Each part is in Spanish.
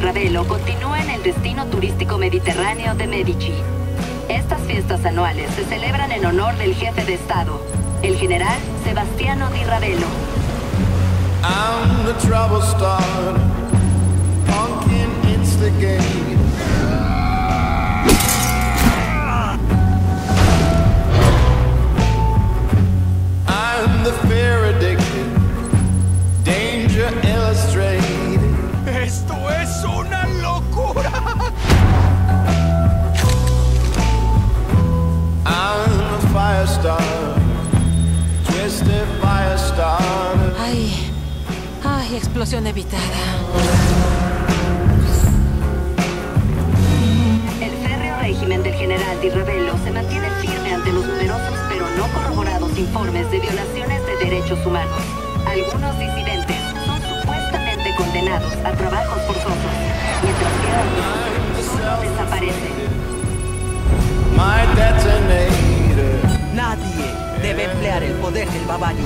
Ravelo continúa en el destino turístico mediterráneo de Medici. Estas fiestas anuales se celebran en honor del jefe de Estado, el general Sebastiano di Ravelo. I'm the trouble starter, pumpkin instigator. I'm the fear addicted, danger illustrated. ¡Esto es una locura! I'm a fire starter, twisted fire starter. Ay, explosión evitada. El férreo régimen del general Di Ravelo se mantiene firme ante los numerosos pero no corroborados informes de violaciones de derechos humanos. Algunos disidentes son supuestamente condenados a trabajos forzosos, mientras que otros solo desaparecen. My detonator. Nadie debe emplear el poder del Bavario.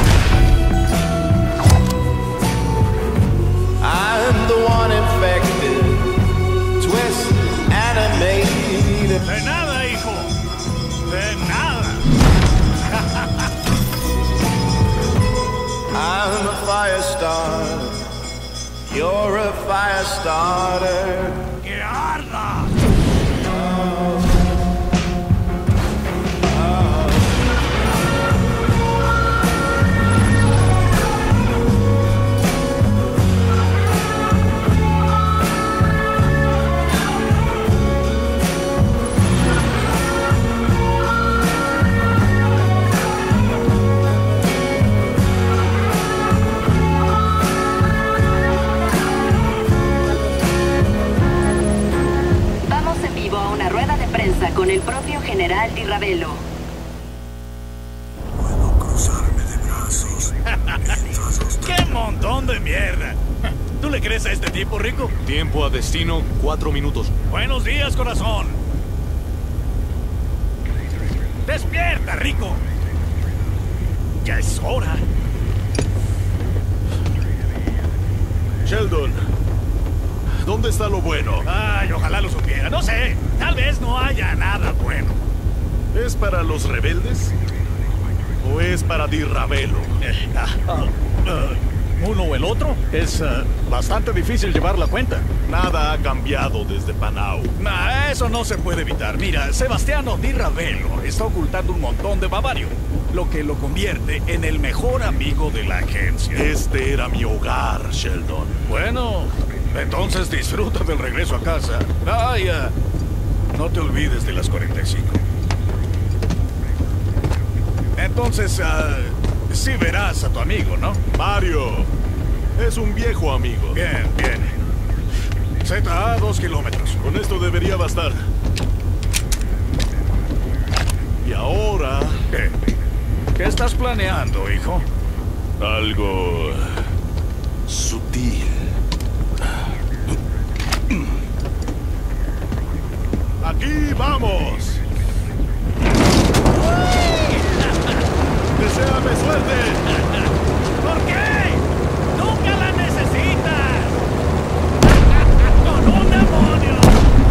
I'm the one infected, twisted, animated. De nada, hijo. De nada. I'm a fire starter. You're a fire starter. ¡Que arda! Con el propio general Di Ravelo. Puedo cruzarme de brazos. ¡Qué montón de mierda! ¿Tú le crees a este tipo, Rico? Tiempo a destino, 4 minutos. Buenos días, corazón. ¡Despierta, Rico! Ya es hora. Sheldon, ¿dónde está lo bueno? Ay, ojalá lo supiera. No sé. Tal vez no haya nada bueno. ¿Es para los rebeldes? ¿O es para Di Ravelo? Uno o el otro. Es bastante difícil llevar la cuenta. Nada ha cambiado desde Panau. Nah, eso no se puede evitar. Mira, Sebastiano Di Ravelo está ocultando un montón de bavario, lo que lo convierte en el mejor amigo de la agencia. Este era mi hogar, Sheldon. Bueno, entonces disfruta del regreso a casa. Ay, no te olvides de las 45. Entonces, sí verás a tu amigo, ¿no? Mario, es un viejo amigo. Bien, bien. ZA 2 kilómetros. Con esto debería bastar. Y ahora... ¿Qué? ¿Qué estás planeando, hijo? algo sutil. ¡Aquí vamos! ¡Deséame suerte! ¿Por qué? ¡Nunca la necesitas! ¡Con un demonio!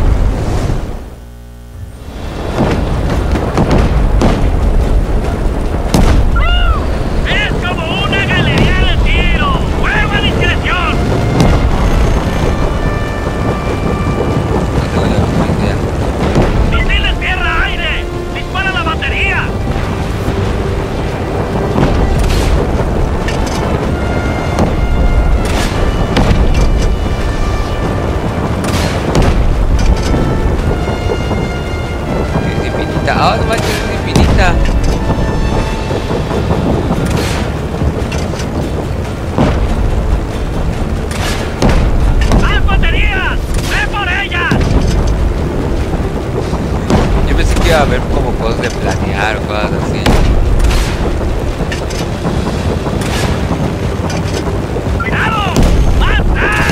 ¡Es como una galería de tiro! ¡Fuego a discreción! ¡Misiles tierra-aire! ¡Dispara la batería! Es infinita. Ah, no manches, es infinita. ¡Más baterías! ¡Ve por ellas! Yo pensé que iba a haber como cosas de planear o cosas así. ¡Cuidado! ¡Más gas!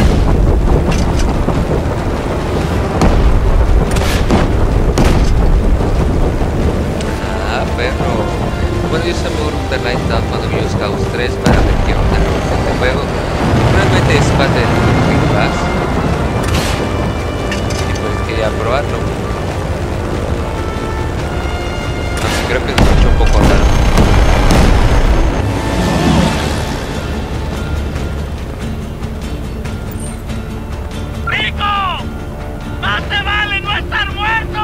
Ah, perro. Bueno, yo sé mejor un Night Down cuando vi los Chaos 3 para ver qué onda con este juego. Realmente es parte del Big Bass. a probarlo. Aunque creo que es mucho un poco raro. ¡Rico! ¡Más te vale no estar muerto!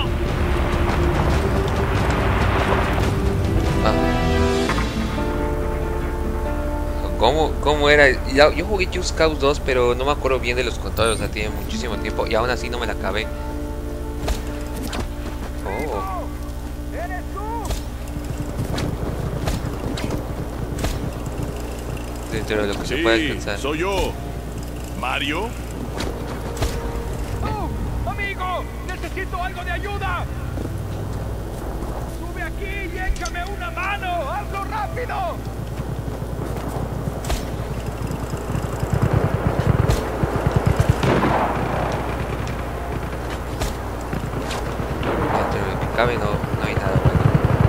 ¿Cómo era? Yo jugué Just Cause 2, pero no me acuerdo bien de los controles, o sea, tiene muchísimo tiempo y aún así no me la acabé. Oh. ¿Eres tú? Dentro de lo que se puede alcanzar. Soy yo. ¿Mario? ¡Oh! ¡Amigo! ¡Necesito algo de ayuda! ¡Sube aquí y échame una mano! ¡Hazlo rápido! Dentro de lo que cabe no hay nada bueno.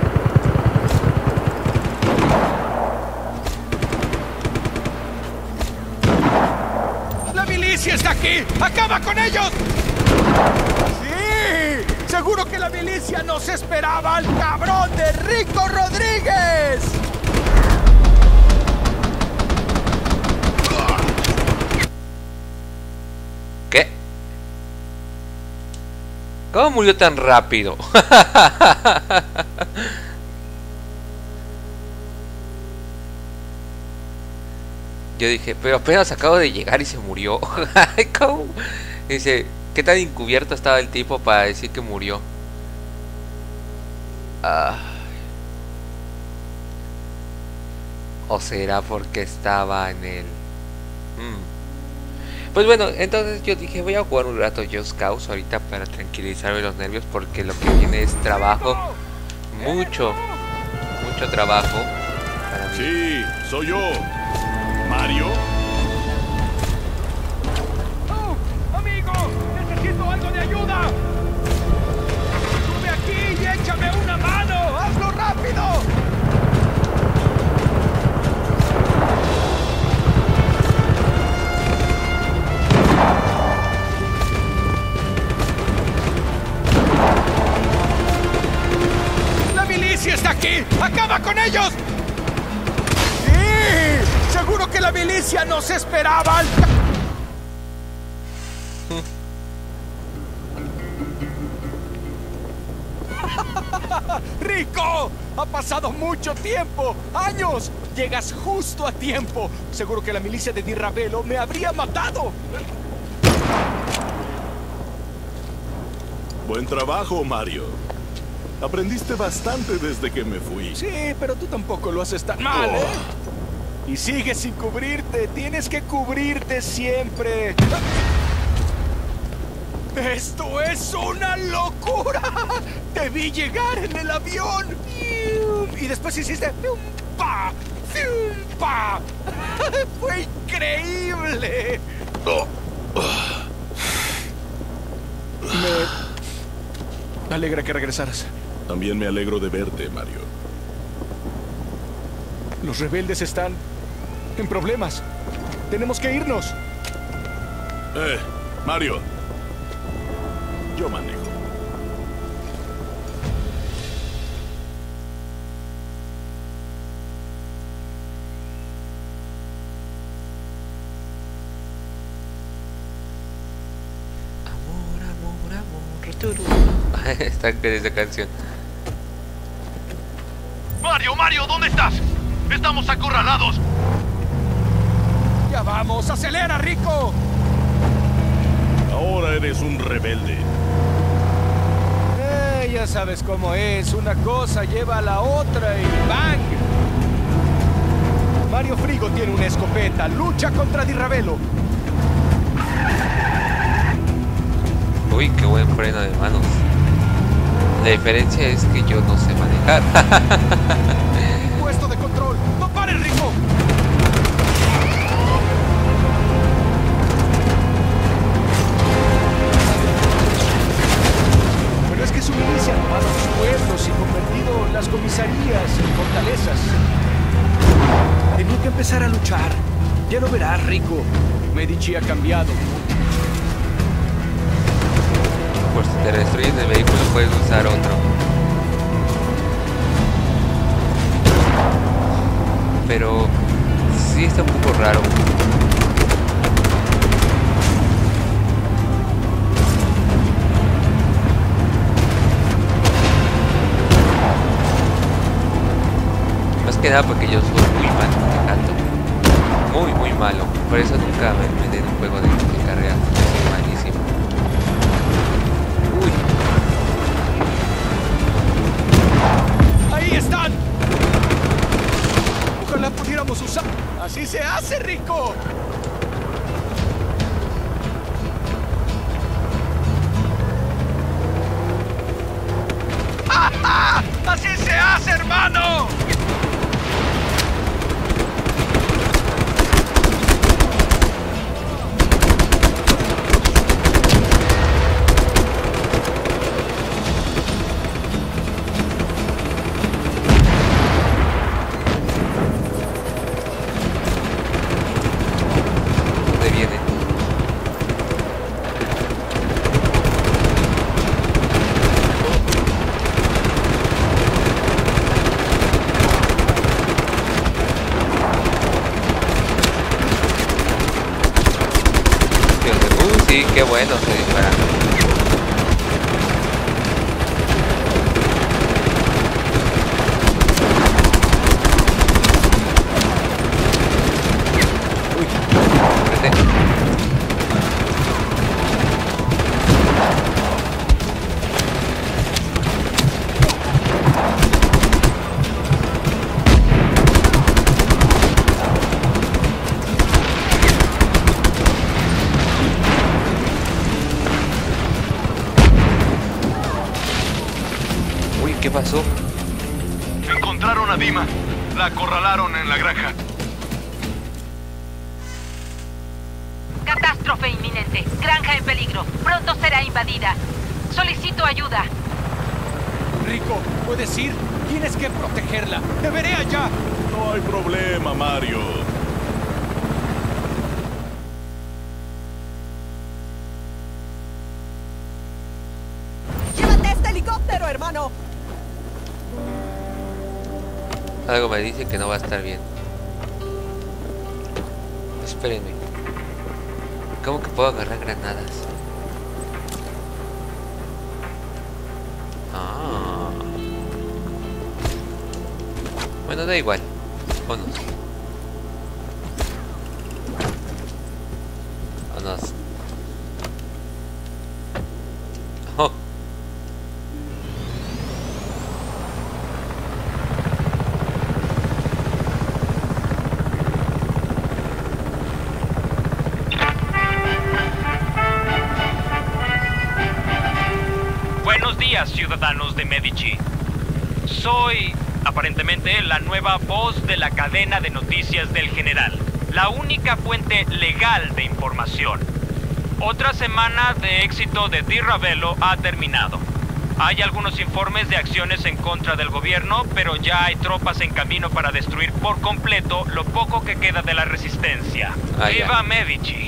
¡La milicia está aquí! ¡Acaba con ellos! ¡Sí! ¡Seguro que la milicia nos esperaba al cabrón de Rico Rodríguez! ¿Qué? ¿Cómo murió tan rápido? Yo dije, pero apenas acabo de llegar y se murió. ¿Cómo? Dice, ¿qué tan encubierto estaba el tipo para decir que murió? ¿O será porque estaba en el... Pues bueno, entonces yo dije, voy a jugar un rato Just Cause ahorita para tranquilizarme los nervios, porque lo que viene es trabajo. Mucho trabajo para mí. Sí, soy yo. ¿Mario? ¡Oh! ¡Amigo! ¡Necesito algo de ayuda! ¡Sube aquí y échame una mano! ¡Hazlo rápido! ¡La milicia está aquí! ¡Acaba con ellos! ¡Sí! ¡Seguro que la milicia nos esperaba! ¡Rico! ¡Ha pasado mucho tiempo! ¡Años! Llegas justo a tiempo. Seguro que la milicia de Di Ravello me habría matado. Buen trabajo, Mario. Aprendiste bastante desde que me fui. Sí, pero tú tampoco lo haces tan mal, ¿eh? Y sigues sin cubrirte. Tienes que cubrirte siempre. ¡Esto es una locura! Te vi llegar en el avión. Y después hiciste... ¡Pa! ¡Pa! ¡Fue increíble! Me alegra que regresaras. También me alegro de verte, Mario. Los rebeldes están en problemas. Tenemos que irnos. Mario. Yo manejo. Está con esa canción. Mario, ¿dónde estás? Estamos acorralados. Ya vamos, acelera, Rico. Ahora eres un rebelde. Ya sabes cómo es. Una cosa lleva a la otra y ¡bang! Mario Frigo tiene una escopeta. Lucha contra Di Ravello. Uy, qué buen freno de manos. La diferencia es que yo no sé manejar. Puesto de control. ¡No pares, Rico! Pero es que su milicia ha tomado los pueblos y convertido las comisarías en fortalezas. Tenía que empezar a luchar. Ya lo verás, Rico. Medici ha cambiado. por si te destruyen el vehículo puedes usar otro. Pero sí está un poco raro. Más que nada porque yo soy muy mal manejando. Muy malo. Por eso nunca me metí en un juego de carrera. Soy malísimo. Uy. ¡Ahí están! Ojalá pudiéramos usar. ¡Así se hace, Rico! ¡Ja, ja! ¡Así se hace, hermano! Sí, qué bueno se dispara. Uy, espérate. ¿Qué pasó? Encontraron a Dima. La acorralaron en la granja. Catástrofe inminente. Granja en peligro. Pronto será invadida. Solicito ayuda. Rico, ¿puedes ir? Tienes que protegerla. ¡Te veré allá! No hay problema, Mario. ¡Llévate este helicóptero, hermano! Algo me dice que no va a estar bien. Espérenme. ¿Cómo que puedo agarrar granadas? Ah. Bueno, da igual. Vámonos. Vámonos. Oh. Buenos días, ciudadanos de Medici. Soy, aparentemente, la nueva voz de la cadena de noticias del general. La única fuente legal de información. Otra semana de éxito de Di Ravello ha terminado. Hay algunos informes de acciones en contra del gobierno, pero ya hay tropas en camino para destruir por completo lo poco que queda de la resistencia. ¡Viva Medici!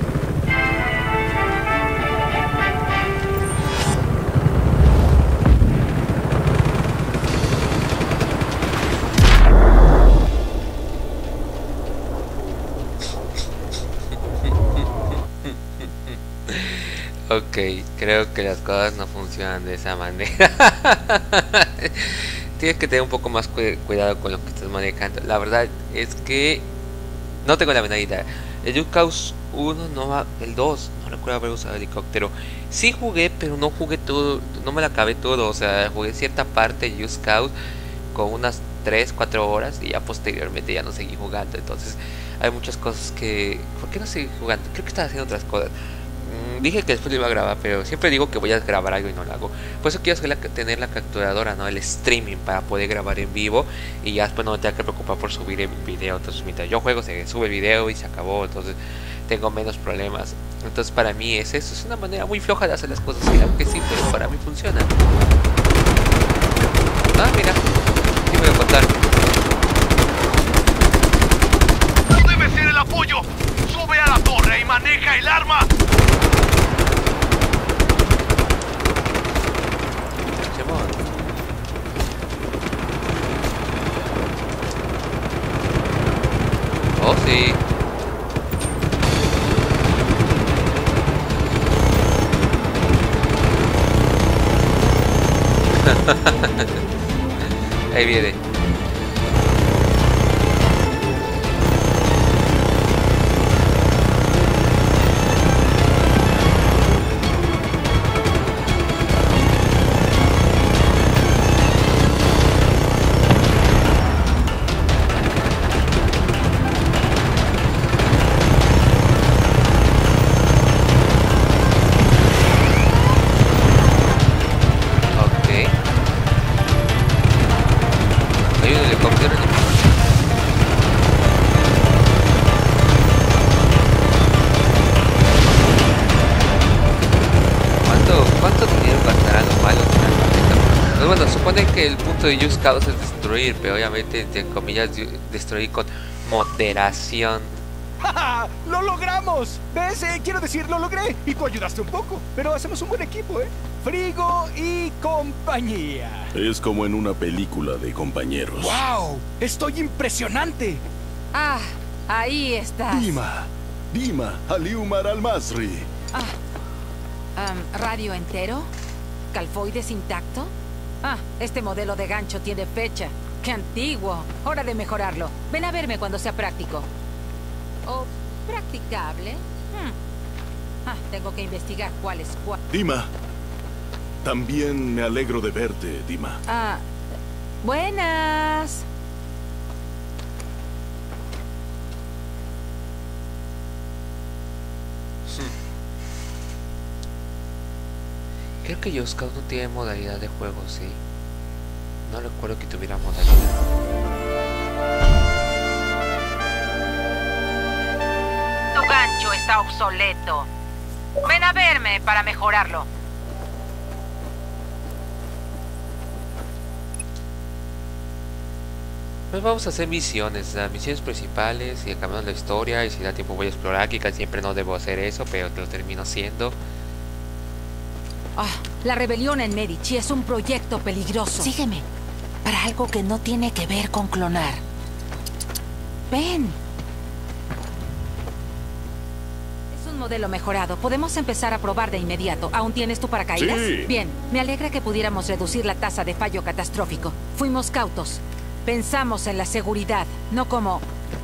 Ok, creo que las cosas no funcionan de esa manera. Tienes que tener un poco más cuidado con lo que estás manejando. La verdad es que no tengo la menor idea. El Just Cause 1 no va, el 2 no recuerdo haber usado helicóptero. Sí jugué, pero no jugué todo, no me la acabé todo. O sea, jugué cierta parte de Just Cause con unas 3-4 horas y ya posteriormente ya no seguí jugando. Entonces hay muchas cosas que... ¿Por qué no seguí jugando? Creo que estaba haciendo otras cosas. Dije que después lo iba a grabar, pero siempre digo que voy a grabar algo y no lo hago. Por eso quiero tener la capturadora, ¿no? El streaming para poder grabar en vivo y ya después no me tenga que preocupar por subir el video. Entonces mientras yo juego se sube el video y se acabó. Entonces tengo menos problemas. Entonces para mí es eso. Es una manera muy floja de hacer las cosas. Claro que sí, pero para mí funciona. Ah, mira. Sí me voy a contar. ¡No debe ser el apoyo! ¡Sube a la torre y maneja el arma! Ahí viene. Que el punto de Just Cause es destruir, pero obviamente entre comillas destruir con moderación. ¡Ja! ¡Lo logramos! ¿Ves? Quiero decir, lo logré y tú ayudaste un poco, pero hacemos un buen equipo, ¿eh? Frigo y compañía. Es como en una película de compañeros. ¡Wow! ¡Estoy impresionante! Ah, ahí estás. Dima, Aliumar Al-Masri. ¿Radio entero? ¿Calfoides intacto? Ah, este modelo de gancho tiene fecha. ¡Qué antiguo! Hora de mejorarlo. Ven a verme cuando sea práctico. ¿O practicable? Tengo que investigar cuál es cuál. Dima, también me alegro de verte, Dima. Buenas. Creo que Just Cause no tiene modalidad de juego, sí. No recuerdo que tuviera modalidad. Tu gancho está obsoleto. Ven a verme para mejorarlo. Pues vamos a hacer misiones, las misiones principales y acabamos la historia. Y si da tiempo voy a explorar, que casi siempre no debo hacer eso, pero lo termino haciendo. La rebelión en Medici es un proyecto peligroso. Sígueme. Para algo que no tiene que ver con clonar. Ven. Es un modelo mejorado. Podemos empezar a probar de inmediato. ¿Aún tienes tu paracaídas? Sí. Bien. Me alegra que pudiéramos reducir la tasa de fallo catastrófico. Fuimos cautos. Pensamos en la seguridad, no como...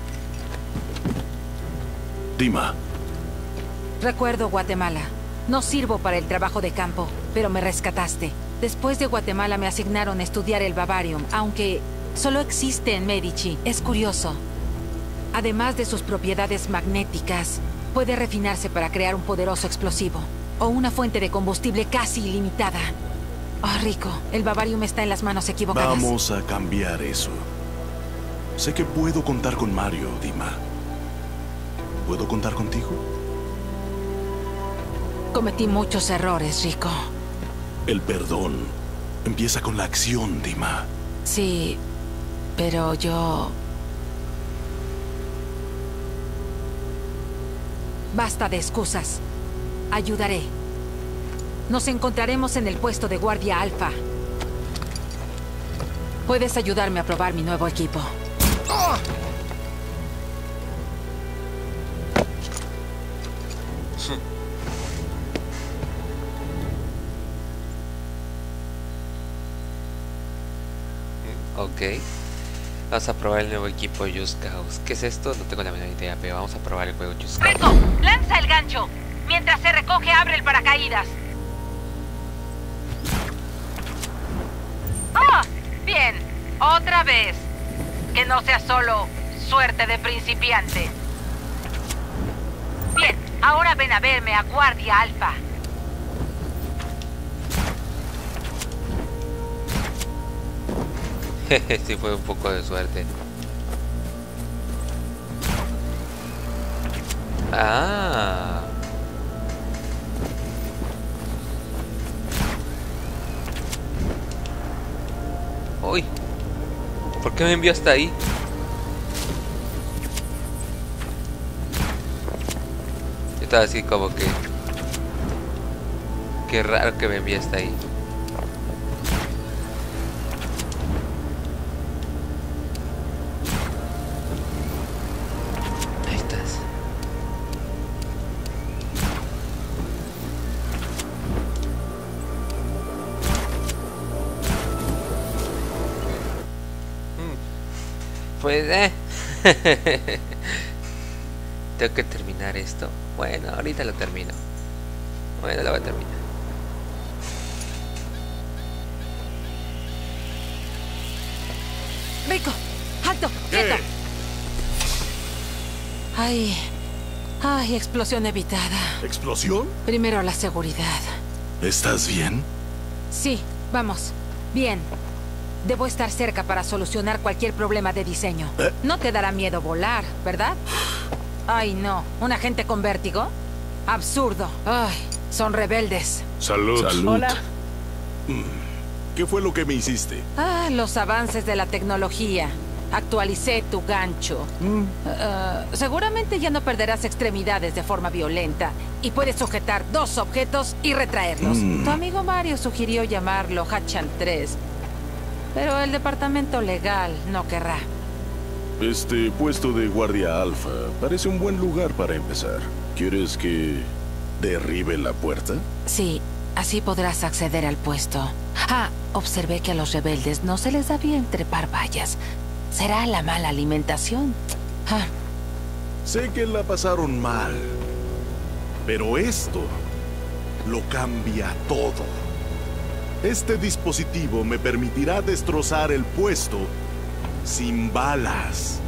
Dima. Recuerdo Guatemala. No sirvo para el trabajo de campo, pero me rescataste. Después de Guatemala me asignaron a estudiar el Bavarium, aunque solo existe en Medici. Es curioso. Además de sus propiedades magnéticas, puede refinarse para crear un poderoso explosivo o una fuente de combustible casi ilimitada. Rico, el Bavarium está en las manos equivocadas. Vamos a cambiar eso. Sé que puedo contar con Mario, Dima. ¿Puedo contar contigo? Cometí muchos errores, Rico. El perdón empieza con la acción, Dima. Sí, pero yo... Basta de excusas. Ayudaré. Nos encontraremos en el puesto de guardia alfa. Puedes ayudarme a probar mi nuevo equipo. Ok. Vamos a probar el nuevo equipo Just Cause. ¿Qué es esto? No tengo la menor idea, pero vamos a probar el juego Just Cause. Rico, lanza el gancho. Mientras se recoge, abre el paracaídas. Bien. Otra vez. Que no sea solo suerte de principiante. Bien. Ahora ven a verme a Guardia Alfa. Sí, fue un poco de suerte. Uy, ¿por qué me envió hasta ahí? Yo estaba así como que... Qué raro que me envíe hasta ahí. Ahí estás. Pues, Tengo que terminar esto. Bueno, ahorita lo termino. Bueno, lo voy a terminar. Rico, alto, quieto. Ay, explosión evitada. ¿Explosión? Primero la seguridad. ¿Estás bien? Sí, vamos. Bien. Debo estar cerca para solucionar cualquier problema de diseño. No te dará miedo volar, ¿verdad? Ay, no. ¿Un agente con vértigo? Absurdo. Ay, son rebeldes. Salud. Hola. ¿Qué fue lo que me hiciste? Los avances de la tecnología. Actualicé tu gancho. Seguramente ya no perderás extremidades de forma violenta y puedes sujetar 2 objetos y retraerlos. Tu amigo Mario sugirió llamarlo Hatchan 3, pero el departamento legal no querrá. Este puesto de guardia alfa parece un buen lugar para empezar. ¿Quieres que derribe la puerta? Sí, así podrás acceder al puesto. Observé que a los rebeldes no se les da bien trepar vallas. ¿Será la mala alimentación? Sé que la pasaron mal, pero esto lo cambia todo. Este dispositivo me permitirá destrozar el puesto sin balas.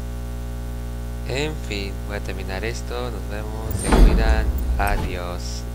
En fin, voy a terminar esto. Nos vemos. Se cuidan. Adiós.